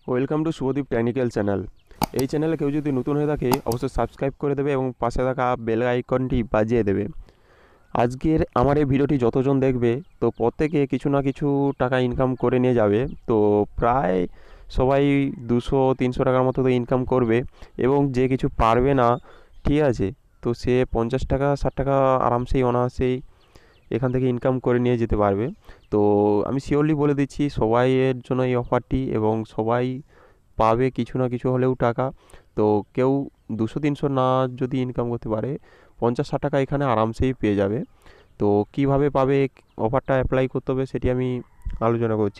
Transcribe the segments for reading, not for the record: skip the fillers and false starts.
Welcome to Subhadeep technical channel. এই চ্যানেলে কেউ যদি নতুন হয়ে থাকে অবশ্যই সাবস্ক্রাইব করে দেবে এবং পাশে থাকা বেল আইকনটি বাজিয়ে দেবে। আজকের আমার এই ভিডিওটি যতজন দেখবে তো প্রত্যেকে কিছু না কিছু টাকা ইনকাম করে নিয়ে যাবে। তো প্রায় সবাই 200-300 টাকার মতো তো ইনকাম করবে, এবং যে কিছু পারবে না, ঠিক আছে, তো সে 50 টাকা 60 টাকা আরামসেই অনায়াসেই এখান থেকে ইনকাম করে নিয়ে যেতে পারবে। তো আমি শিওরলি বলে দিচ্ছি সবাইয়ের জন্য এই অফারটি, এবং সবাই পাবে কিছু না কিছু হলেও টাকা। তো কেউ 200-300 না যদি ইনকাম করতে পারে, 50-60 টাকা এখানে আরামসেই পেয়ে যাবে। তো কিভাবে পাবে, অফারটা অ্যাপ্লাই করতে হবে সেটি আমি আলোচনা করছি।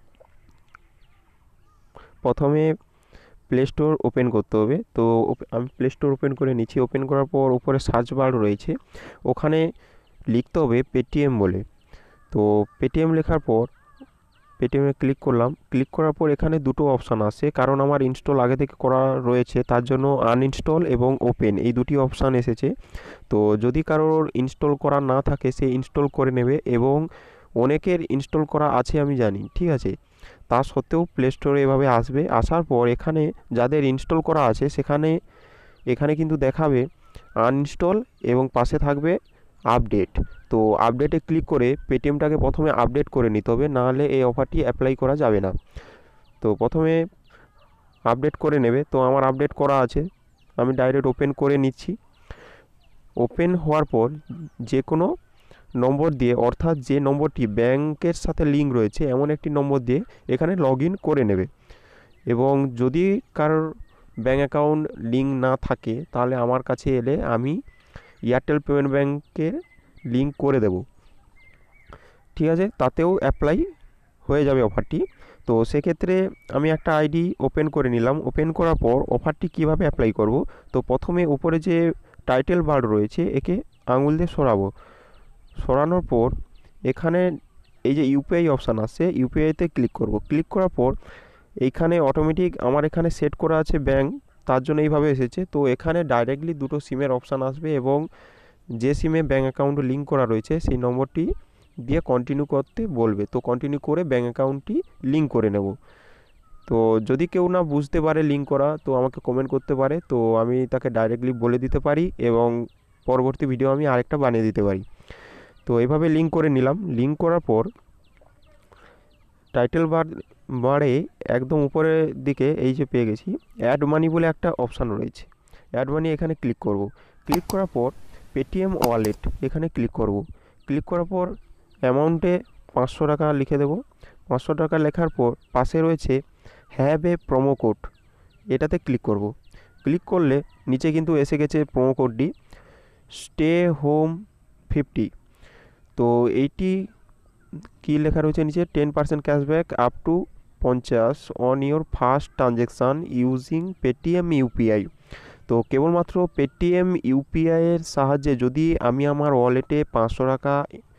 প্রথমে প্লে স্টোর ওপেন করতে হবে। তো আমি প্লে স্টোর ওপেন করে নিচ্ছি। ওপেন করার পর উপরে সার্চ বার রয়েছে, ওখানে লিখতে হবে পেটিএম বলে। তো পেটিএম লেখার পর পেটিএমে ক্লিক করলাম। ক্লিক করার পর এখানে দুটো অপশান আসে, কারণ আমার ইনস্টল আগে থেকে করা রয়েছে তার জন্য আনইনস্টল এবং ওপেন এই দুটি অপশান এসেছে। তো যদি কারোর ইনস্টল করা না থাকে সে ইনস্টল করে নেবে, এবং অনেকের ইনস্টল করা আছে আমি জানি, ঠিক আছে। তা সত্ত্বেও প্লে স্টোরে এভাবে আসবে। আসার পর এখানে যাদের ইনস্টল করা আছে এখানে কিন্তু দেখাবে আনইনস্টল এবং পাশে থাকবে আপডেট। তো আপডেটে ক্লিক করে পেটিএমটাকে প্রথমে আপডেট করে নিতে হবে, নাহলে এই অফারটি অ্যাপ্লাই করা যাবে না। তো প্রথমে আপডেট করে নেবে। তো আমার আপডেট করা আছে, আমি ডাইরেক্ট ওপেন করে নিচ্ছি। ওপেন হওয়ার পর যে কোনো নম্বর দিয়ে, অর্থাৎ যে নম্বরটি ব্যাংকের সাথে লিঙ্ক রয়েছে এমন একটি নম্বর দিয়ে এখানে লগ ইন করে নেবে। এবং যদি কারোর ব্যাঙ্ক অ্যাকাউন্ট লিঙ্ক না থাকে তাহলে আমার কাছে এলে আমি এয়ারটেল পেমেন্ট ব্যাঙ্কের লিঙ্ক করে দেব, ঠিক আছে, তাতেও অ্যাপ্লাই হয়ে যাবে অফারটি। তো সেক্ষেত্রে আমি একটা আইডি ওপেন করে নিলাম। ওপেন করার পর অফারটি কিভাবে অ্যাপ্লাই করব, তো প্রথমে উপরে যে টাইটেল বার রয়েছে একে আঙুল দিয়ে সরাবো। সরানোর পর এখানে এই যে ইউপিআই অপশান আসছে, ইউপিআইতে ক্লিক করব। ক্লিক করার পর এইখানে অটোমেটিক আমার এখানে সেট করা আছে ব্যাঙ্ক, তার জন্য এইভাবে এসেছে। তো এখানে ডাইরেক্টলি দুটো সিমের অপশান আসবে, এবং যে সিমে ব্যাঙ্ক অ্যাকাউন্ট লিঙ্ক করা রয়েছে সেই নম্বরটি দিয়ে কন্টিনিউ করতে বলবে। তো কন্টিনিউ করে ব্যাঙ্ক অ্যাকাউন্টটি লিঙ্ক করে নেব। তো যদি কেউ না বুঝতে পারে লিঙ্ক করা, তো আমাকে কমেন্ট করতে পারে, তো আমি তাকে ডাইরেক্টলি বলে দিতে পারি, এবং পরবর্তী ভিডিও আমি আরেকটা বানিয়ে দিতে পারি। তো এভাবে লিঙ্ক করে নিলাম। লিঙ্ক করার পর টাইটেল বারে একদম উপরের দিকে এই যে পেয়ে গেছি অ্যাড মানি বলে একটা অপশান রয়েছে। অ্যাড মানি এখানে ক্লিক করব। ক্লিক করার পর পেটিএম ওয়ালেট এখানে ক্লিক করব। ক্লিক করার পর অ্যামাউন্টে 500 টাকা লিখে দেব। 500 টাকা লেখার পর পাশে রয়েছে হ্যাভ এ প্রোমো কোড, এটাতে ক্লিক করব। ক্লিক করলে নিচে কিন্তু এসে গেছে প্রোমো কোডটি, স্টে হোম 50। তো এইটি কি লেখা রয়েছে নিচে, 10% cashback up to 50 on your first transaction using Paytm UPI. তো কেবলমাত্র পেটিএম ইউপিআইয়ের সাহায্যে যদি আমি আমার ওয়ালেটে 500 টাকা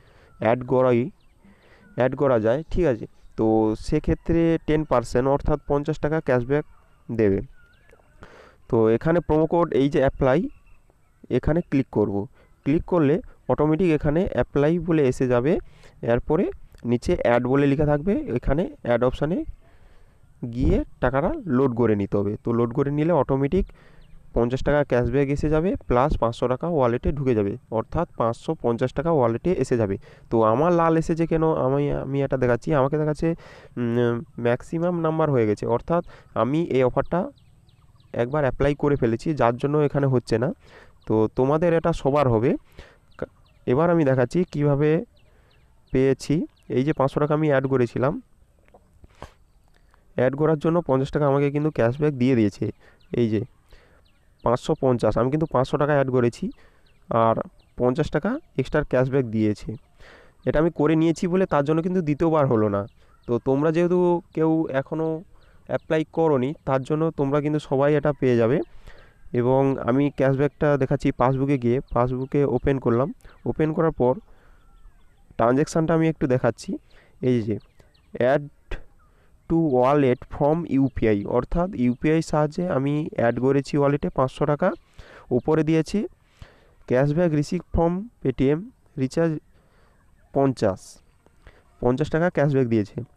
অ্যাড করা যায়, ঠিক আছে, তো সেক্ষেত্রে 10% অর্থাৎ 50 টাকা ক্যাশব্যাক দেবে। তো এখানে প্রোমো কোড এই যে অ্যাপ্লাই, এখানে ক্লিক করব। ক্লিক করলে অটোমেটিক এখানে অ্যাপ্লাই বলে এসে যাবে। এরপরে নিচে অ্যাড বলে লেখা থাকবে, এখানে অ্যাড অপশানে গিয়ে টাকাটা লোড করে নিতে হবে। তো লোড করে নিলে অটোমেটিক 50 টাকা ক্যাশব্যাক এসে যাবে, প্লাস 500 টাকা ওয়ালেটে ঢুকে যাবে, অর্থাৎ 550 টাকা ওয়ালেটে এসে যাবে। তো আমার লাল এসেছে কেন, আমি এটা দেখাচ্ছি। আমাকে দেখাচ্ছে ম্যাক্সিমাম নাম্বার হয়ে গেছে, অর্থাৎ আমি এই অফারটা একবার অ্যাপ্লাই করে ফেলেছি, যার জন্য এখানে হচ্ছে না। তো তোমাদের এটা সবার হবে। এবার আমি দেখাচ্ছি কিভাবে পেয়েছি। এই যে 500 টাকা আমি অ্যাড করেছিলাম, অ্যাড করার জন্য 50 টাকা আমাকে কিন্তু ক্যাশব্যাক দিয়ে দিয়েছে। এই যে 550, আমি কিন্তু 500 টাকা অ্যাড করেছি, আর 50 টাকা এক্সট্রা ক্যাশব্যাক দিয়েছে। এটা আমি করে নিয়েছি বলে তার জন্য কিন্তু দ্বিতীয়বার হলো না। তো তোমরা যেহেতু কেউ এখনও অ্যাপ্লাই করোনি, তার জন্য তোমরা কিন্তু সবাই এটা পেয়ে যাবে। এবং আমি ক্যাশব্যাকটা দেখাচ্ছি। পাসবুকে গিয়ে পাসবুকে ওপেন করলাম। ওপেন করার পর ট্রানজ্যাকশানটা আমি একটু দেখাচ্ছি। এই যে add to wallet from UPI, অর্থাৎ ইউপিআই সাহায্যে আমি অ্যাড করেছি ওয়ালেটে 500 টাকা। উপরে দিয়েছি cashback receive from Paytm recharge 50 টাকা ক্যাশব্যাক দিয়েছে।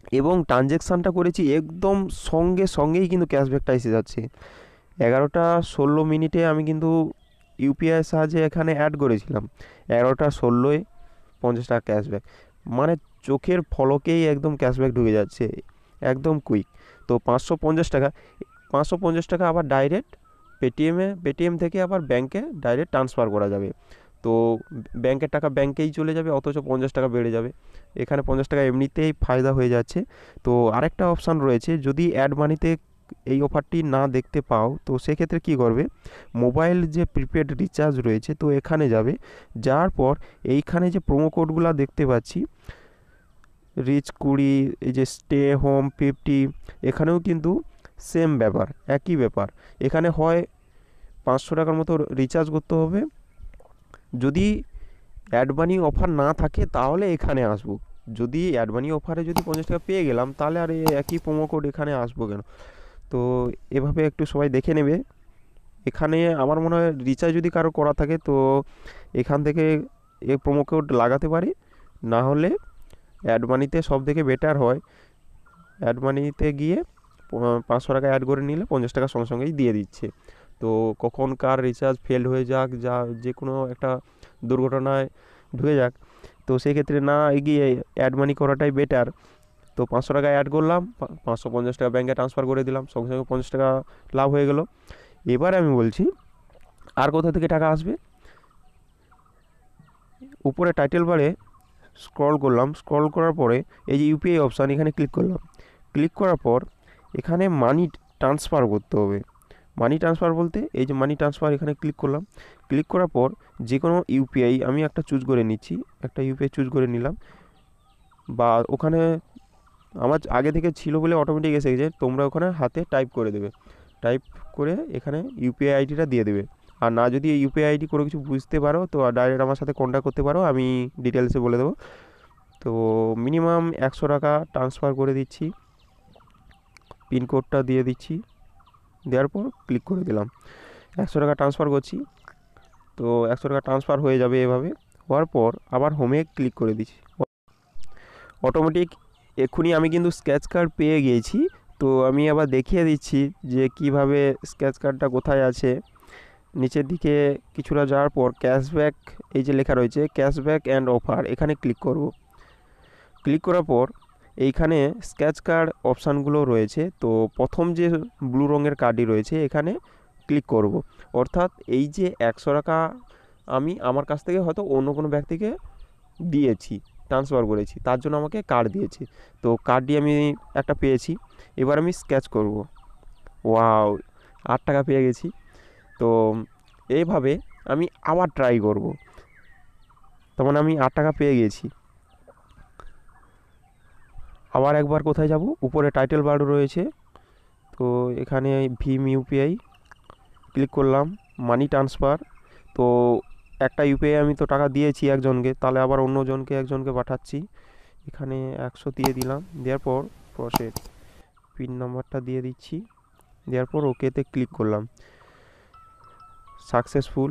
এবং ট্রানজ্যাকশানটা করেছি একদম সঙ্গেই কিন্তু ক্যাশব্যাকটা এসে যাচ্ছে। 11টা 16 মিনিটে আমি কিন্তু ইউপিআই সাহায্যে এখানে অ্যাড করেছিলাম, 11টা 16-এ 50 টাকা ক্যাশব্যাক, মানে চোখের ফলকেই একদম ক্যাশব্যাক ঢুকে যাচ্ছে, একদম কুইক। তো 550 টাকা, 550 টাকা আবার ডাইরেক্ট পেটিএম থেকে আবার ব্যাংকে ডাইরেক্ট ট্রান্সফার করা যাবে। তো ব্যাংকের টাকা ব্যাংকেই চলে যাবে, অথচ 50 টাকা বেড়ে যাবে। এখানে 50 টাকা এমনিতেই ফায়দা হয়ে যাচ্ছে। তো আরেকটা অপশান রয়েছে, যদি অ্যাড মানিতে এই অফারটি না দেখতে পাও তো সেক্ষেত্রে কী করবে, মোবাইল যে প্রিপেড রিচার্জ রয়েছে তো এখানে যাবে, যাওয়ার পর এইখানে যে প্রোমো কোডগুলো দেখতে পাচ্ছি, রিচ 20, এই যে স্টে হোম 50, এখানেও কিন্তু সেম ব্যাপার, একই ব্যাপার। এখানে হয় 500 টাকার মতো রিচার্জ করতে হবে, যদি অ্যাড মানি অফার না থাকে তাহলে এখানে আসবো, যদি অ্যাড মানি অফারে যদি 50 টাকা পেয়ে গেলাম তাহলে আর এই একই প্রোমো কোড এখানে আসবো কেন। তো এভাবে একটু সবাই দেখে নেবে। এখানে আমার মনে হয় রিচার্জ যদি কারো করা থাকে তো এখান থেকে এই প্রোমো কোড লাগাতে পারি, না হলে অ্যাড মানিতে সব থেকে বেটার হয়, অ্যাড মানিতে গিয়ে 500 টাকা অ্যাড করে নিলে 50 টাকা সঙ্গেই দিয়ে দিচ্ছে। তো কখন কার রিচার্জ ফেল হয়ে যাক, যা যে কোনো একটা দুর্ঘটনায় ঢুকে যাক, তো সেক্ষেত্রে না এগিয়ে অ্যাড মানি করাটাই বেটার। তো 500 টাকা অ্যাড করলাম, 550 টাকা ব্যাঙ্কে ট্রান্সফার করে দিলাম, সঙ্গে 50 টাকা লাভ হয়ে গেল। এবার আমি বলছি আর কোথা থেকে টাকা আসবে। উপরে টাইটেল বারে স্ক্রল করলাম, স্ক্রল করার পরে এই যে ইউপিআই অপশান, এখানে ক্লিক করলাম। ক্লিক করার পর এখানে মানি ট্রান্সফার করতে হবে। মানি ট্রান্সফার বলতে এই যে মানি ট্রান্সফার, এখানে ক্লিক করলাম। ক্লিক করার পর যে কোনো ইউপিআই আমি একটা চুজ করে নিচ্ছি, একটা ইউপিআই চুজ করে নিলাম, বা ওখানে আমার আগে থেকে ছিল বলে অটোমেটিক এসে গেছে, তোমরা ওখানে হাতে টাইপ করে দেবে, টাইপ করে এখানে ইউপিআই আইডিটা দিয়ে দেবে। আর না যদি ইউপিআই আইডি কোনো কিছু বুঝতে পারো তো ডাইরেক্ট আমার সাথে কন্ট্যাক্ট করতে পারো, আমি ডিটেলসে বলে দেবো। তো মিনিমাম 100 টাকা ট্রান্সফার করে দিচ্ছি, পিনকোডটা দিয়ে দিচ্ছি, দেওয়ার পর ক্লিক করে দিলাম। 100 টাকা ট্রান্সফার করছি, তো 100 টাকা ট্রান্সফার হয়ে যাবে এভাবে। হওয়ার পর আবার হোমে ক্লিক করে দিচ্ছি, অটোমেটিক এক্ষুনি আমি কিন্তু স্ক্র্যাচ কার্ড পেয়ে গিয়েছি। তো আমি আবার দেখিয়ে দিচ্ছি যে কিভাবে স্ক্র্যাচ কার্ডটা কোথায় আছে। নিচের দিকে কিছুটা যাওয়ার পর ক্যাশব্যাক, এই যে লেখা রয়েছে ক্যাশব্যাক অ্যান্ড অফার, এখানে ক্লিক করব। ক্লিক করার পর এইখানে স্ক্র্যাচ কার্ড অপশানগুলো রয়েছে, তো প্রথম যে ব্লু রঙের কার্ডটি রয়েছে এখানে ক্লিক করব। অর্থাৎ এই যে 100 টাকা আমি আমার কাছ থেকে হয়তো অন্য কোনো ব্যক্তিকে দিয়েছি, ট্রান্সফার করেছি, তার জন্য আমাকে কার্ড দিয়েছে, তো কার্ডটি আমি একটা পেয়েছি। এবার আমি স্ক্র্যাচ করব, ওয়াও 8 টাকা পেয়ে গেছি। তো এইভাবে আমি আবার ট্রাই করব, তখন আমি 8 টাকা পেয়ে গেছি। আবার একবার কোথায় যাব, উপরে টাইটেল বার রয়েছে, তো এখানে ভীম ইউপিআই ক্লিক করলাম, মানি ট্রান্সফার। তো একটা ইউপিআই আমি তো টাকা দিয়েছি একজনকে, তাহলে আবার অন্যজনকে একজনকে পাঠাচ্ছি, এখানে 100 দিয়ে দিলাম, দেওয়ার পর প্রসেস, পিন নাম্বারটা দিয়ে দিচ্ছি, দেওয়ার পর ওকেতে ক্লিক করলাম, সাকসেসফুল।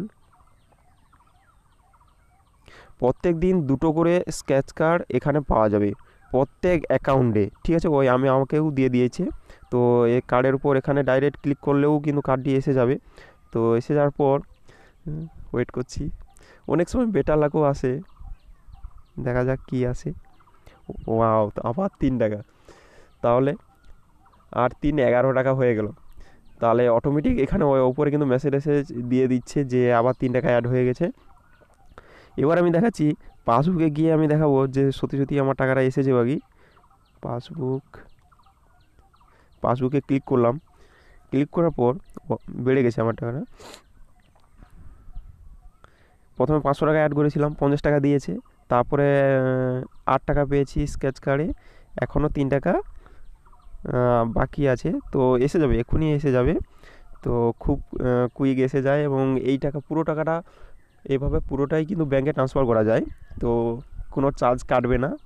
প্রত্যেক দিন দুটো করে স্ক্র্যাচ কার্ড এখানে পাওয়া যাবে প্রত্যেক অ্যাকাউন্টে, ঠিক আছে, ওই আমাকেও দিয়ে দিয়েছে। তো এই কার্ডের উপর এখানে ডাইরেক্ট ক্লিক করলেও কিন্তু কার্ডটি এসে যাবে। তো এসে যাওয়ার পর ওয়েট করছি, অনেক সময় বেটার লাখও আসে, দেখা যাক কি আসে। ওয়াও, আবার 3 টাকা, তাহলে আর 11 টাকা হয়ে গেল। তাহলে অটোমেটিক এখানে ওপরে কিন্তু মেসেজ দিয়ে দিচ্ছে যে আবার 3 টাকা অ্যাড হয়ে গেছে। এবার আমি দেখাচ্ছি পাসবুকে গিয়ে, আমি দেখাবো যে সত্যি সত্যি আমার টাকাটা এসেছে বাকি। পাসবুকে ক্লিক করলাম, ক্লিক করার পর বেড়ে গেছে আমার টাকাটা। প্রথমে 500 টাকা অ্যাড করেছিলাম, 50 টাকা দিয়েছে, তারপরে 8 টাকা পেয়েছি স্ক্র্যাচ কার্ডে, এখনও 3 টাকা বাকি আছে। তো এসে যাবে, এক্ষুনি এসে যাবে। তো খুব কুইক এসে যায়, এবং এই টাকা পুরো টাকাটা এইভাবে পুরোটাই কিন্তু ব্যাংকে ট্রান্সফার করা যায়, তো কোনো চার্জ কাটবে না।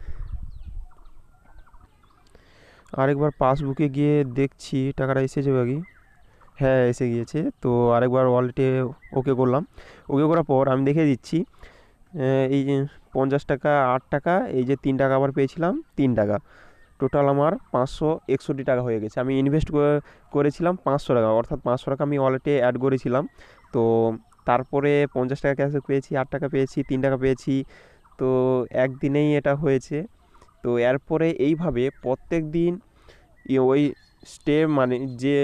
আরেকবার পাসবুকে গিয়ে দেখছি টাকাটা এসেছে বাকি, হ্যাঁ এসে গিয়েছে। তো আরেকবার ওয়ালেটে ওকে করলাম, ওকে করার পর আমি দেখে দিচ্ছি এই যে 50 টাকা, 8 টাকা, এই যে 3 টাকা আবার পেয়েছিলাম 3 টাকা, টোটাল আমার 561 টাকা হয়ে গেছে। আমি ইনভেস্ট করেছিলাম 500 টাকা, অর্থাৎ 500 টাকা আমি ওয়ালেটে অ্যাড করেছিলাম। তো তারপরে 50 টাকা ক্যাশব্যাক পেয়েছি, 8 টাকা পেয়েছি, 3 টাকা পেয়েছি। তো একদিনেই এটা হয়েছে। তো এরপরে এইভাবে প্রত্যেক দিন ওই মানে যে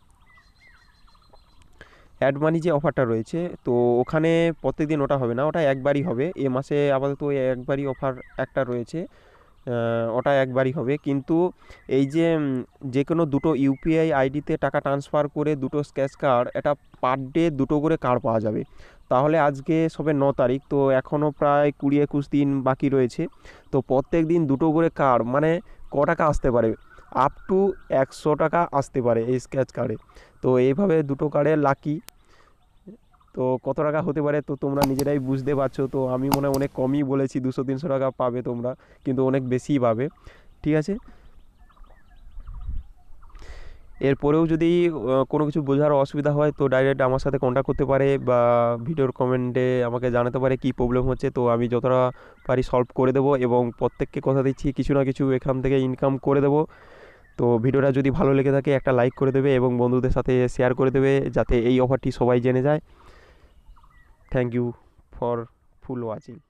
অ্যাড মানি যে অফারটা রয়েছে, তো ওখানে প্রত্যেকদিন ওটা হবে না, ওটা একবারই হবে। এ মাসে আপাতত ওই একবারই অফার একটা রয়েছে, ওটা একবারই হবে। কিন্তু এই যে যে কোনো দুটো ইউপিআই আইডিতে টাকা ট্রান্সফার করে দুটো স্ক্র্যাচ কার্ড, এটা পার ডে দুটো করে কার্ড পাওয়া যাবে। তাহলে আজকে সবে 9 তারিখ, তো এখনও প্রায় 20-21 দিন বাকি রয়েছে। তো প্রত্যেক দিন দুটো করে কার্ড মানে ক টাকা আসতে পারে? আপ টু 100 টাকা আসতে পারে এই স্ক্র্যাচ কার্ডে। তো এইভাবে দুটো কার্ডে লাকি, তো কত টাকা হতে পারে তো তোমরা নিজেরাই বুঝতে পারছো। তো আমি মনে হয় অনেক কমই বলেছি, 200-300 টাকা পাবে তোমরা, কিন্তু অনেক বেশিই পাবে। ঠিক আছে, এরপরেও যদি কোনো কিছু বোঝার অসুবিধা হয় তো ডাইরেক্ট আমার সাথে কন্ট্যাক্ট করতে পারে, বা ভিডিওর কমেন্টে আমাকে জানাতে পারে কী প্রবলেম হচ্ছে। তো আমি যতটা পারি সলভ করে দেবো, এবং প্রত্যেককে কথা দিচ্ছি কিছু না কিছু এখান থেকে ইনকাম করে দেবো। তো ভিডিওটা যদি ভালো লেগে থাকে একটা লাইক করে দেবে এবং বন্ধুদের সাথে শেয়ার করে দেবে, যাতে এই অফারটি সবাই জেনে যায়। Thank you for full watching.